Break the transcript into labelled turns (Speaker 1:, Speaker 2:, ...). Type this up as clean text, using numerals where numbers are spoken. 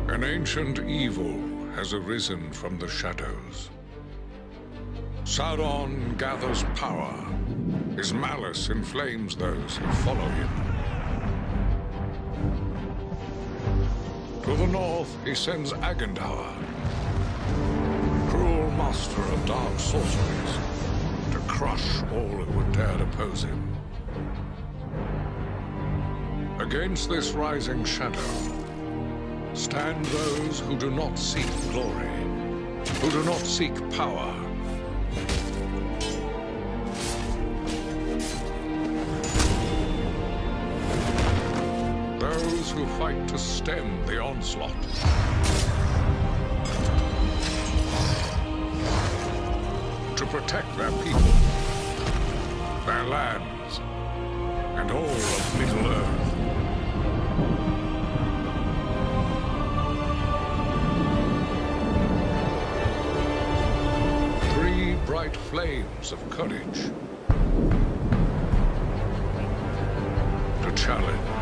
Speaker 1: An ancient evil has arisen from the shadows. Sauron gathers power. His malice inflames those who follow him. To the north, he sends Agandaur, cruel master of dark sorceries, to crush all who would dare oppose him. Against this rising shadow stand those who do not seek glory, who do not seek power. Those who fight to stem the onslaught. To protect their people, their lands, and all of Middle-earth. Three bright flames of courage to challenge.